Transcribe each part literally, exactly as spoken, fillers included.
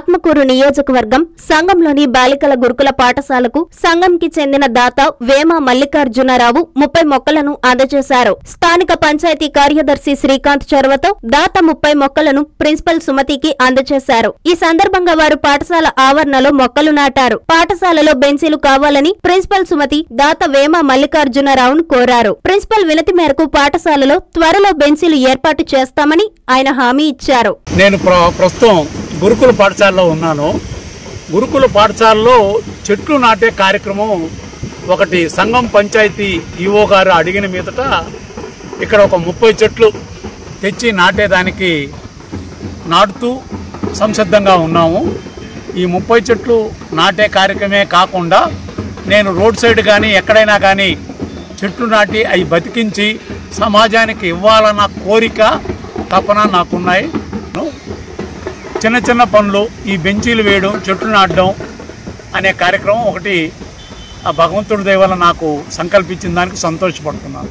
ఆత్మకూరు నియోజకవర్గం సంఘంలోని బాలికల గురుకుల పాఠశాలకు సంఘంకి చెందిన దాత వేమ మల్లికార్జునరావు ముప్పై మొక్కలను అందజేశారు. స్థానిక పంచాయతీ కార్యదర్శి శ్రీకాంత్ చొరవతో దాత ముప్పై మొక్కలను ప్రిన్సిపల్ సుమతికి అందజేశారు. ఈ సందర్భంగా వారు పాఠశాల ఆవరణలో మొక్కలు నాటారు. పాఠశాలలో బెంచీలు కావాలని ప్రిన్సిపల్ సుమతి దాత వేమ మల్లికార్జునరావును కోరారు. ప్రిన్సిపల్ వినతి మేరకు పాఠశాలలో త్వరలో బెంచీలు ఏర్పాటు చేస్తామని ఆయన హామీ ఇచ్చారు. నేను ప్రస్తుతం గురుకుల పాఠశాలలో ఉన్నాను. గురుకుల పాఠశాలలో చెట్లు నాటే కార్యక్రమం ఒకటి సంఘం పంచాయతీ ఈవో గారు అడిగిన మీదట ఇక్కడ ఒక ముప్పై చెట్లు తెచ్చి నాటేదానికి నాటుతూ సంసిద్ధంగా ఉన్నాము. ఈ ముప్పై చెట్లు నాటే కార్యక్రమే కాకుండా నేను రోడ్ సైడ్ కానీ ఎక్కడైనా కానీ చెట్లు నాటి అవి బతికించి సమాజానికి ఇవ్వాలన్న కోరిక తపన నాకున్నాయి. చిన్న చిన్న పనులు ఈ బెంచీలు వేయడం, చెట్లు నాటడం అనే కార్యక్రమం ఒకటి ఆ భగవంతుడి దయ వల్ల నాకు సంకల్పించిన దానికి సంతోషపడుతున్నాను.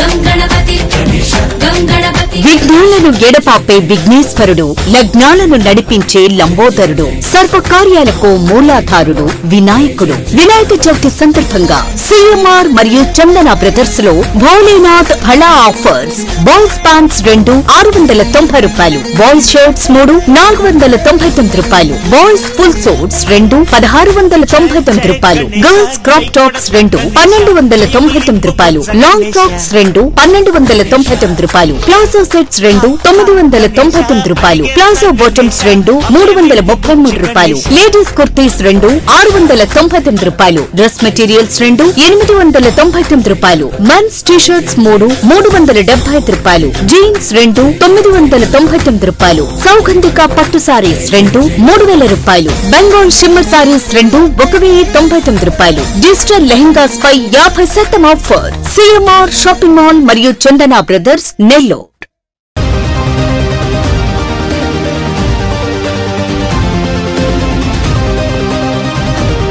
విఘ్నాలను ఎడపాపే విఘ్నేశ్వరుడు, లగ్నాలను నడిపించే లంబోదరుడు, సర్వకార్యాలకు మూలాధారుడు వినాయకుడు. వినాయక చవితి సందర్భంగా సిఎంఆర్ మరియు చందన బ్రదర్స్ లో భోలేనాథ్ హళా ఆఫర్స్. బాయ్స్ ప్యాంట్స్ రెండు ఆరు వందల తొంభై రూపాయలు, బాయ్స్ షర్ట్స్ మూడు నాలుగు వందల తొంభై తొమ్మిది రూపాయలు, బాయ్స్ ఫుల్ సూట్స్ రెండు పదహారు వందల తొంభై తొమ్మిది రూపాయలు, గర్ల్స్ క్రాప్ టాప్స్ రెండు పన్నెండు వందల తొంభై తొమ్మిది రూపాయలు, లాంగ్ ఫ్రాక్స్ రెండు పన్నెండు వందల తొంభై తొమ్మిది రూపాయలు, ప్లాజో సెట్స్ రెండు తొమ్మిది వందల తొంభై తొమ్మిది రూపాయలు, ప్లాజో బాటమ్స్ రెండు మూడు వందల ముప్పై మూడు రూపాయలు, లేడీస్ కుర్తీస్ రెండు ఆరు వందల తొంభై తొమ్మిది రూపాయలు, డ్రెస్ మెటీరియల్స్ రెండు ఎనిమిది వందల తొంభై తొమ్మిది రూపాయలు, మెన్స్ టీషర్ట్స్ మూడు మూడు వందల డెబ్బై ఐదు రూపాయలు, జీన్స్ రెండు తొమ్మిది వందల తొంభై తొమ్మిది రూపాయలు, సౌగంధిక పట్టు సారీస్ రెండు మూడు వేల రూపాయలు, బెంగాల్ షిమ్మర్ సారీస్ రెండు ఒక వెయ్యి తొంభై తొమ్మిది రూపాయలు, డిజిటల్ లెహంగాస్ పై యాభై శాతం ఆఫర్. సిఎంఆర్ షాపింగ్ మాల్ మరియు చందన బ్రదర్స్ నెల్లూరు.